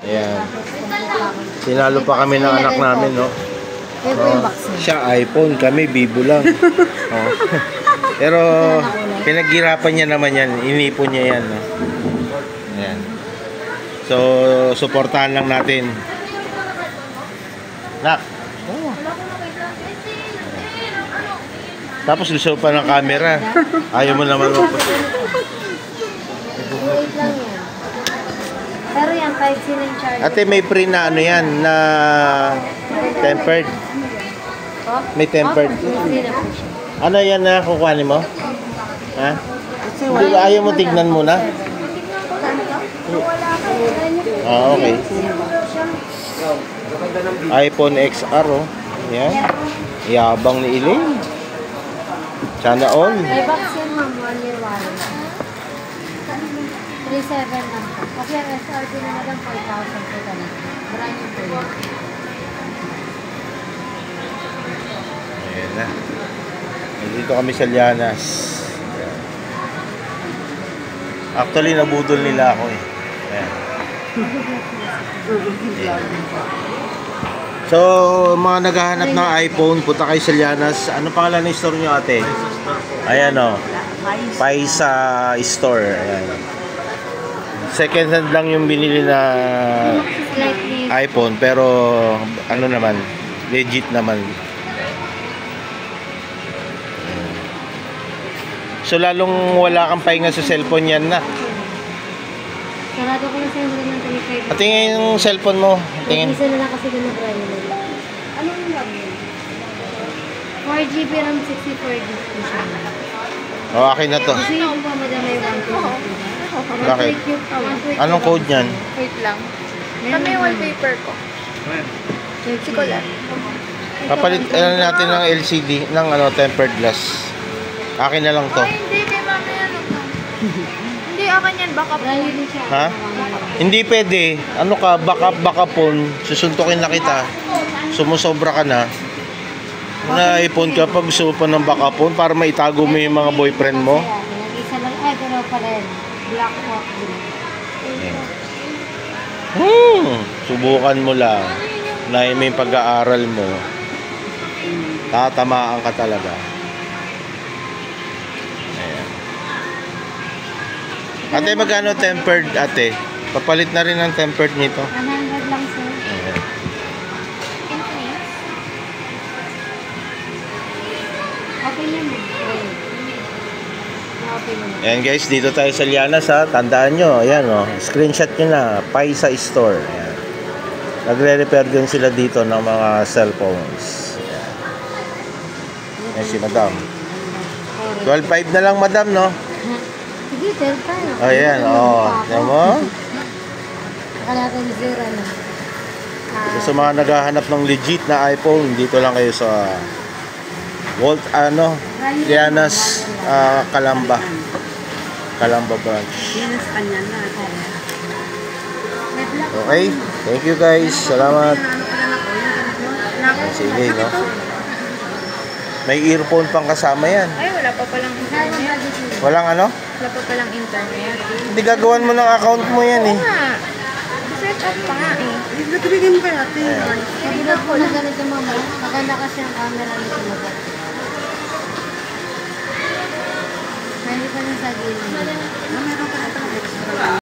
Ayan. Sinalo pa kami ng anak namin, no? Siya iPhone, kami Vivo lang. Oh. Pero pinaghirapan niya naman yan, inipon niya yan, no? Ayan. So, suportahan lang natin. Nak. Oh. Tapos gusto pa ng camera. Ayaw mo naman mo. Pero yan, 5 sila yung charge. Ate, may free na ano yan, na tempered. May tempered. Ano yan na kukuhanin mo? Ha? Ayaw mo tignan muna? Ah, okay. iPhone XR, oh. Yan. Yabang ni Elaine. Sana all. May box yan, ma'am. 1 year warranty. 3,700 lang po. Kasi ang SRP na lang 4,000 po talaga. Brand new po yun. Ayan na. Dito kami sa Llanas. Actually, nabudol nila ako eh. Ayan. So, mga naghahanap ng iPhone, punta kayo sa Llanas. Ano pangalan ng store nyo, ate? Ayan o. Paisa Store. Ayan. Second hand lang yung binili na iPhone, pero ano naman, legit naman. So, lalong wala kang pahinga sa cellphone yan na. Sarado ko na sa yung ng 25. At tingin yung cellphone mo. Tingin. Isa na lang kasi doon na primary. Ano yung log yun? 4GB RAM 64GB siya. O, akin na to. Kasi yung po madam may 1 Bakit? Anong code niyan? Wait lang. Kami yung wallpaper ko. Si Kulat. Papalit natin ng LCD, ng ano, tempered glass. Akin na lang to. Ay, hindi. Kay mami yan. Hindi, akin yan. Baka po. Ha? Hindi pwede. Ano ka, backup phone, susuntukin na kita. Sumusobra ka na. Na iPhone ka pag gusto mo pa ng backup phone para maitago mo yung mga boyfriend mo. Nag-isa lang, pero pa rin. Black hawk din. Subukan mo lang. Na may pag-aaral mo. Tatamaan ka talaga. Ayan. Ate, magkano tempered, ate? Papalit na rin ang tempered nito. 100 lang, sir. Ayan. Okay yun. Okay yun. Ayan guys, dito tayo sa Llanas ha. Tandaan nyo, ayan o. Screenshot nyo na. Paisa Store. Ayan. Nagre-repair din sila dito ng mga cellphones. Ayan. Ayan si madam. 12.5 na lang madam, no? Sige, tell tayo. Ayan, o. Ayan mo? Saka natin zero na. So, sa mga naghahanap ng legit na iPhone, dito lang kayo sa Llanas, Calamba branch. Okay, thank you guys. Salamat. Sige, no? May earphone pang kasama yan. Ay, wala pa palang internet. Walang ano? Wala pa palang internet. Hindi gagawan mo ng account mo yan eh. nga. Set up pa nga eh. Nagtibigin pa natin. Sabi na po na ganito mama. Maganda kasi ang camera nito mo. Meron pa rin sa gilid. Meron pa rin extra.